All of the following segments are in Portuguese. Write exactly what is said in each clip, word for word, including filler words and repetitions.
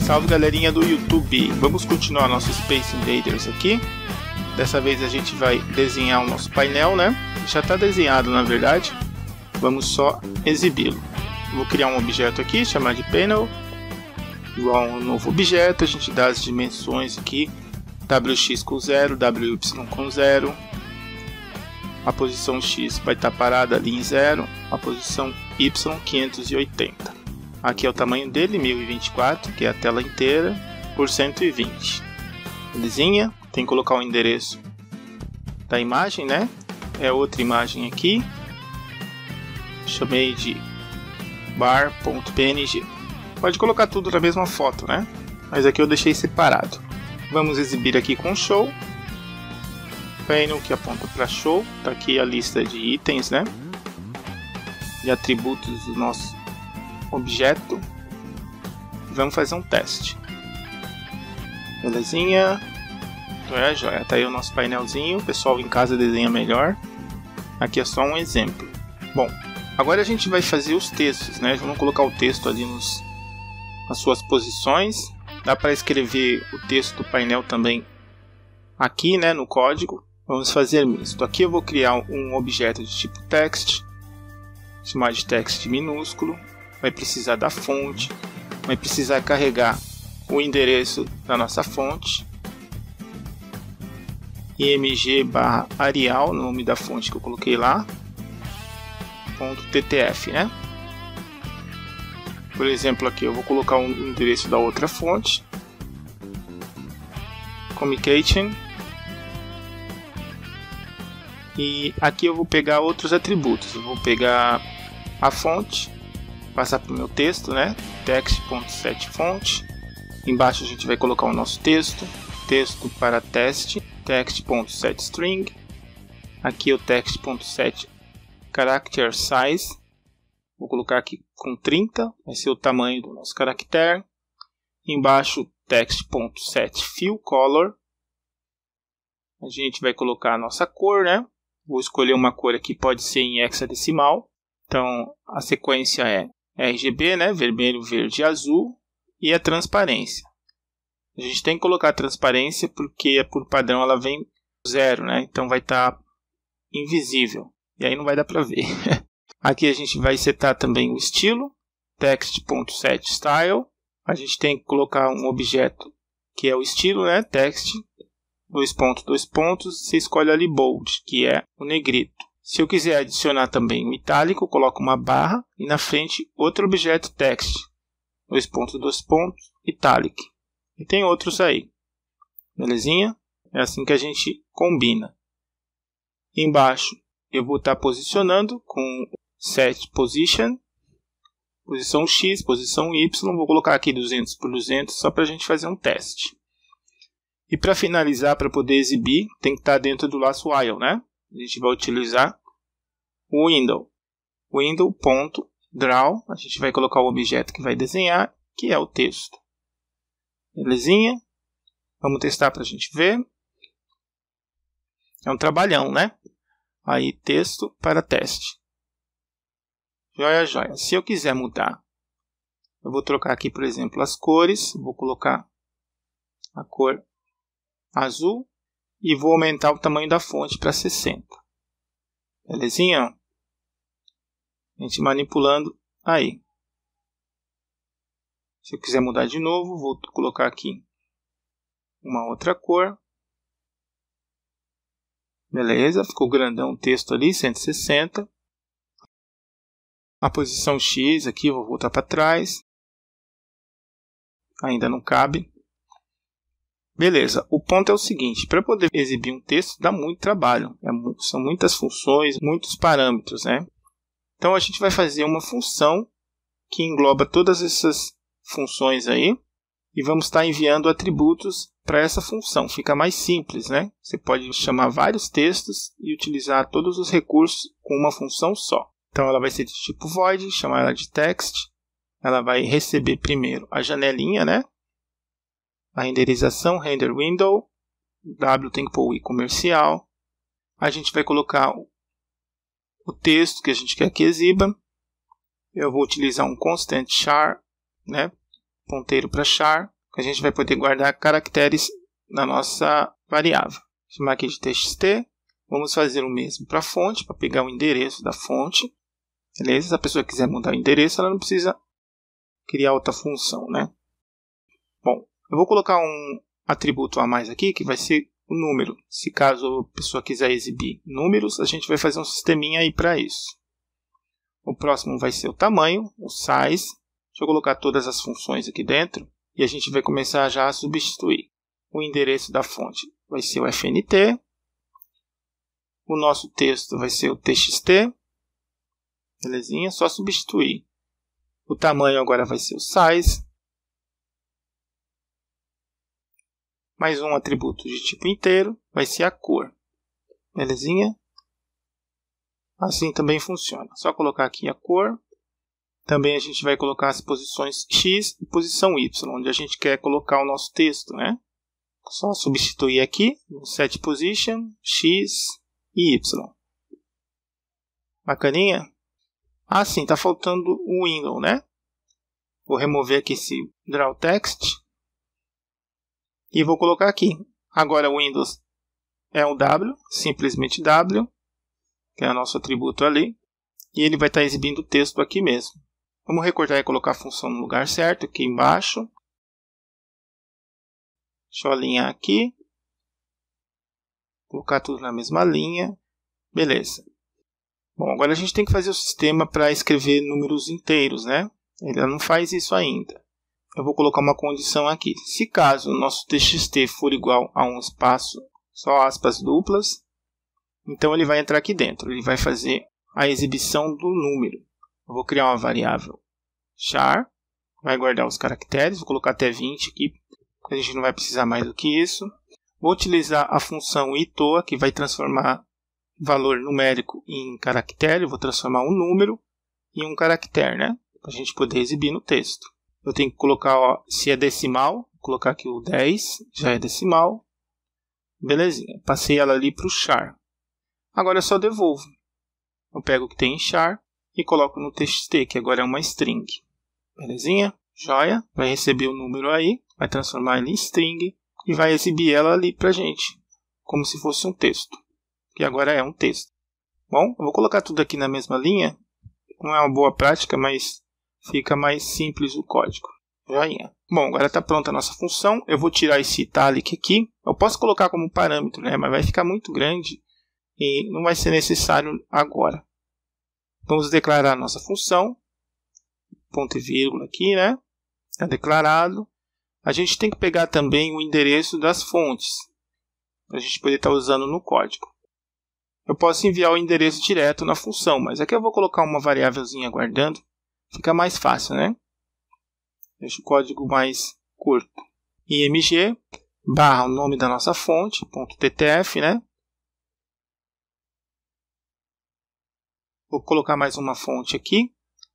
Salve galerinha do YouTube! Vamos continuar nosso Space Invaders aqui. Dessa vez a gente vai desenhar o nosso painel, né? Já está desenhado na verdade. Vamos só exibi-lo. Vou criar um objeto aqui, chamar de panel. Igual a um novo objeto, a gente dá as dimensões aqui. W X com zero, W Y com zero. A posição X vai estar parada ali em zero. A posição Y quinhentos e oitenta. Aqui é o tamanho dele, mil e vinte e quatro, que é a tela inteira, por cento e vinte. Belezinha? Tem que colocar o endereço da imagem, né? É outra imagem aqui. Chamei de bar.png. Pode colocar tudo na mesma foto, né? Mas aqui eu deixei separado. Vamos exibir aqui com show. Panel que aponta para show. Tá aqui a lista de itens, né? De atributos do nosso objeto. Vamos fazer um teste. Belezinha? Joia, joia. Tá aí o nosso painelzinho. O pessoal em casa desenha melhor. Aqui é só um exemplo. Bom, agora a gente vai fazer os textos, né? Vamos colocar o texto ali nos, nas suas posições. Dá para escrever o texto do painel também aqui, né? No código. Vamos fazer misto. Aqui eu vou criar um objeto de tipo text. Chamar de text minúsculo. Vai precisar da fonte, vai precisar carregar o endereço da nossa fonte, img barra arial, nome da fonte que eu coloquei lá, ponto ttf, né? Por exemplo, aqui eu vou colocar o endereço da outra fonte, communication, e aqui eu vou pegar outros atributos. Eu vou pegar a fonte, passar para o meu texto, né? Text.setFont. Embaixo a gente vai colocar o nosso texto. Texto para teste. Text.setString. Aqui o text.set character size. Vou colocar aqui com trinta. Vai ser o tamanho do nosso caractere. Embaixo text.setFillColor. A gente vai colocar a nossa cor, né? Vou escolher uma cor aqui, pode ser em hexadecimal. Então a sequência é R G B, né? Vermelho, verde e azul. E a transparência. A gente tem que colocar a transparência porque por padrão ela vem zero, né? Então vai estar tá invisível. E aí não vai dar para ver. Aqui a gente vai setar também o estilo. Text.setStyle. A gente tem que colocar um objeto que é o estilo, né? Text. Dois pontos, dois pontos. Você escolhe ali bold, que é o negrito. Se eu quiser adicionar também o itálico, eu coloco uma barra e na frente outro objeto text. Dois pontos, dois pontos, italic. E tem outros aí. Belezinha? É assim que a gente combina. Embaixo eu vou estar posicionando com set position. Posição X, posição Y. Vou colocar aqui duzentos por duzentos só para a gente fazer um teste. E para finalizar, para poder exibir, tem que estar dentro do laço while, né? A gente vai utilizar o window. Window.draw. A gente vai colocar o objeto que vai desenhar, que é o texto. Belezinha? Vamos testar para a gente ver. É um trabalhão, né? Aí, texto para teste. Joia, joia. Se eu quiser mudar, eu vou trocar aqui, por exemplo, as cores. Vou colocar a cor azul. E vou aumentar o tamanho da fonte para sessenta. Belezinha? A gente manipulando aí. Se eu quiser mudar de novo, vou colocar aqui uma outra cor. Beleza, ficou grandão o texto ali, cento e sessenta. A posição X aqui, vou voltar para trás. Ainda não cabe. Beleza, o ponto é o seguinte, para poder exibir um texto dá muito trabalho, é, são muitas funções, muitos parâmetros, né? Então a gente vai fazer uma função que engloba todas essas funções aí e vamos estar enviando atributos para essa função, fica mais simples, né? Você pode chamar vários textos e utilizar todos os recursos com uma função só. Então ela vai ser de tipo void, chamar ela de text, ela vai receber primeiro a janelinha, né? A renderização, render window, W tem que pôr o i comercial. A gente vai colocar o texto que a gente quer que exiba. Eu vou utilizar um constant char, né? Ponteiro para char. a gente vai poder guardar caracteres na nossa variável. Vou chamar aqui de txt. Vamos fazer o mesmo para a fonte, para pegar o endereço da fonte. Beleza? Se a pessoa quiser mudar o endereço, ela não precisa criar outra função, né? Bom, eu vou colocar um atributo a mais aqui, que vai ser o número. Se caso a pessoa quiser exibir números, a gente vai fazer um sisteminha aí para isso. O próximo vai ser o tamanho, o size. Deixa eu colocar todas as funções aqui dentro e a gente vai começar já a substituir. O endereço da fonte vai ser o F N T. O nosso texto vai ser o T X T. Belezinha? Só substituir. O tamanho agora vai ser o size. Mais um atributo de tipo inteiro vai ser a cor. Belezinha? Assim também funciona. Só colocar aqui a cor. Também a gente vai colocar as posições X e posição Y, onde a gente quer colocar o nosso texto, né? Só substituir aqui no set position, X e Y. Bacaninha? Ah, sim, está faltando o window, né? Vou remover aqui esse draw text e vou colocar aqui. Agora o Windows é um W, simplesmente W, que é o nosso atributo ali, e ele vai estar exibindo o texto aqui mesmo. Vamos recortar e colocar a função no lugar certo, aqui embaixo. Deixa eu alinhar aqui. Colocar tudo na mesma linha. Beleza. Bom, agora a gente tem que fazer o sistema para escrever números inteiros, né? Ele não faz isso ainda. Eu vou colocar uma condição aqui. Se caso o nosso txt for igual a um espaço, só aspas duplas, então ele vai entrar aqui dentro. Ele vai fazer a exibição do número. Eu vou criar uma variável char, vai guardar os caracteres, vou colocar até vinte aqui, porque a gente não vai precisar mais do que isso. Vou utilizar a função itoa, que vai transformar valor numérico em caractere. Eu vou transformar um número em um caractere, né? Para a gente poder exibir no texto. Eu tenho que colocar, ó, se é decimal, vou colocar aqui o dez, já é decimal. Belezinha, passei ela ali para o char. Agora eu só devolvo. Eu pego o que tem em char e coloco no txt, que agora é uma string. Belezinha? Joia. Vai receber o número aí, vai transformar ele em string e vai exibir ela ali para a gente, como se fosse um texto. Que agora é um texto. Bom, eu vou colocar tudo aqui na mesma linha. Não é uma boa prática, mas fica mais simples o código. Joinha. Bom, agora está pronta a nossa função. Eu vou tirar esse italic aqui. Eu posso colocar como parâmetro, né? Mas vai ficar muito grande e não vai ser necessário agora. Vamos declarar a nossa função. Ponto e vírgula aqui, né? É declarado. A gente tem que pegar também o endereço das fontes, para a gente poder estar usando no código. Eu posso enviar o endereço direto na função, mas aqui eu vou colocar uma variávelzinha guardando. Fica mais fácil, né? Deixa o código mais curto. img barra o nome da nossa fonte, ponto .ttf, né? Vou colocar mais uma fonte aqui,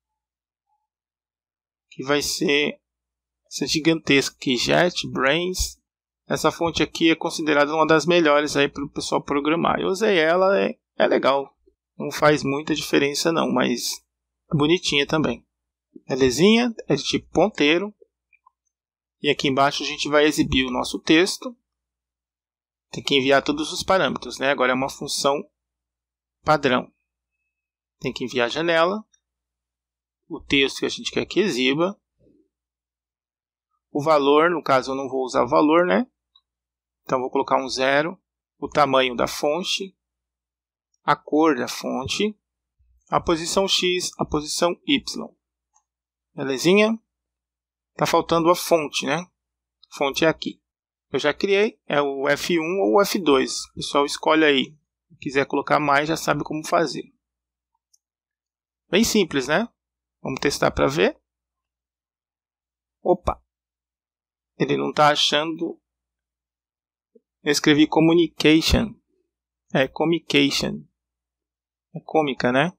que vai ser essa gigantesca aqui, JetBrains. Essa fonte aqui é considerada uma das melhores aí para o pessoal programar. Eu usei ela, é, é legal. Não faz muita diferença não, mas é bonitinha também. Belezinha? É de tipo ponteiro. E aqui embaixo a gente vai exibir o nosso texto. Tem que enviar todos os parâmetros, né? Agora é uma função padrão. Tem que enviar a janela, o texto que a gente quer que exiba, o valor, no caso eu não vou usar o valor, né? Então vou colocar um zero, o tamanho da fonte, a cor da fonte, a posição X, a posição Y. Belezinha? Tá faltando a fonte, né? A fonte é aqui. Eu já criei, é o F um ou o F dois. O pessoal escolhe aí. Se quiser colocar mais, já sabe como fazer. Bem simples, né? Vamos testar para ver. Opa! Ele não está achando. Eu escrevi communication. É communication. É cômica, né?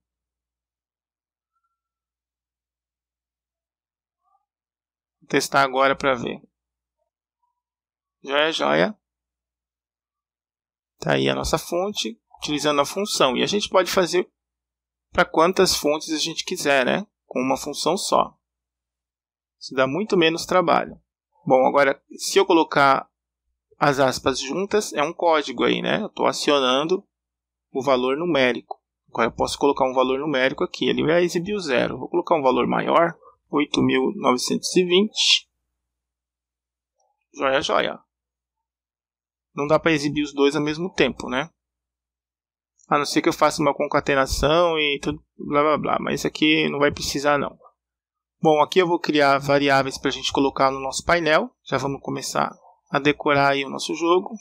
Vou testar agora para ver. Joia, joia. Tá aí a nossa fonte, utilizando a função. E a gente pode fazer para quantas fontes a gente quiser, né? Com uma função só. Isso dá muito menos trabalho. Bom, agora, se eu colocar as aspas juntas, é um código aí, né? Eu estou acionando o valor numérico. Agora eu posso colocar um valor numérico aqui, ele vai exibir o zero. Vou colocar um valor maior, oito mil novecentos e vinte. Joia, joia. Não dá para exibir os dois ao mesmo tempo, né? A não ser que eu faça uma concatenação e tudo, blá blá blá. Mas isso aqui não vai precisar não. Bom, aqui eu vou criar variáveis para a gente colocar no nosso painel. Já vamos começar a decorar aí o nosso jogo.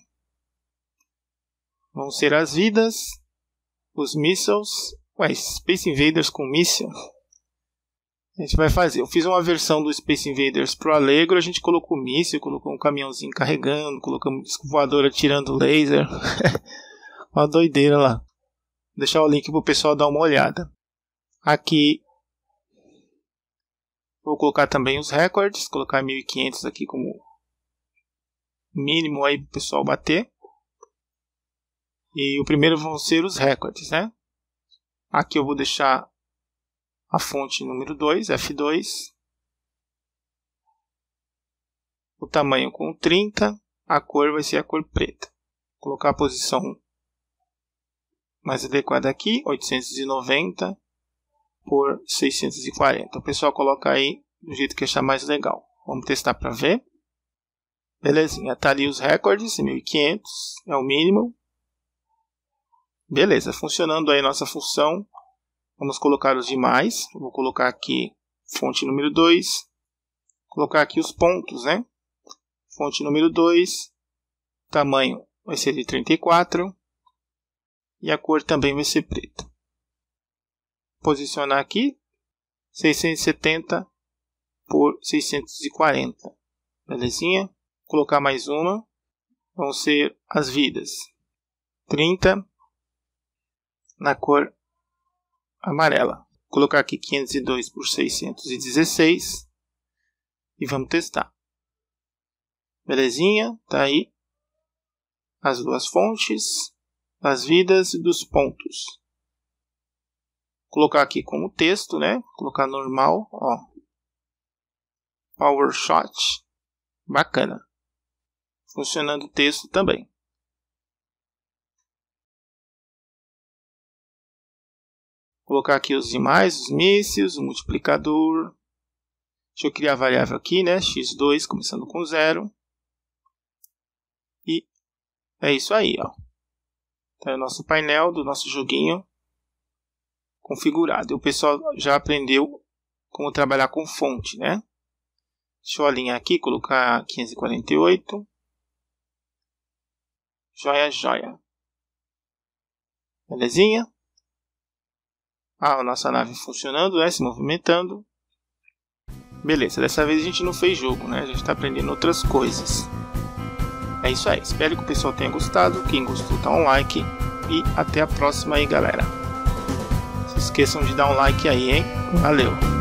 Vão ser as vidas, os missiles. Ué, Space Invaders com míssil. A gente vai fazer. Eu fiz uma versão do Space Invaders pro Allegro. A gente colocou míssil, colocou um caminhãozinho carregando, colocamos um disco voador atirando laser. Uma doideira lá. Vou deixar o link pro pessoal dar uma olhada. Aqui vou colocar também os recordes. Colocar mil e quinhentos aqui como mínimo aí pro pessoal bater. E o primeiro vão ser os recordes, né? Aqui eu vou deixar a fonte número dois, F dois. O tamanho com trinta. A cor vai ser a cor preta. Vou colocar a posição mais adequada aqui, oitocentos e noventa por seiscentos e quarenta. O pessoal coloca aí do jeito que achar mais legal. Vamos testar para ver. Belezinha, tá ali os recordes, mil e quinhentos é o mínimo. Beleza, funcionando aí nossa função. Vamos colocar os demais. Vou colocar aqui fonte número dois. Colocar aqui os pontos, né? Fonte número dois. Tamanho vai ser de trinta e quatro. E a cor também vai ser preta. Posicionar aqui seiscentos e setenta por seiscentos e quarenta. Belezinha? Colocar mais uma. Vão ser as vidas. trinta na cor amarela. Colocar aqui quinhentos e dois por seiscentos e dezesseis. E vamos testar. Belezinha? Tá aí as duas fontes das vidas e dos pontos. Colocar aqui como texto, né? Colocar normal, ó. Power shot. Bacana. Funcionando o texto também. Colocar aqui os demais, os mísseis, o multiplicador. Deixa eu criar a variável aqui, né? x dois começando com zero. E é isso aí, ó. Tá aí o nosso painel do nosso joguinho configurado. E o pessoal já aprendeu como trabalhar com fonte, né? Deixa eu alinhar aqui, colocar quinhentos e quarenta e oito. Joia, joia. Belezinha? Ah, a nossa nave funcionando, né? Se movimentando. Beleza, dessa vez a gente não fez jogo, né? A gente está aprendendo outras coisas. É isso aí, espero que o pessoal tenha gostado. Quem gostou, dá um like. E até a próxima aí, galera. Não se esqueçam de dar um like aí, hein? Valeu!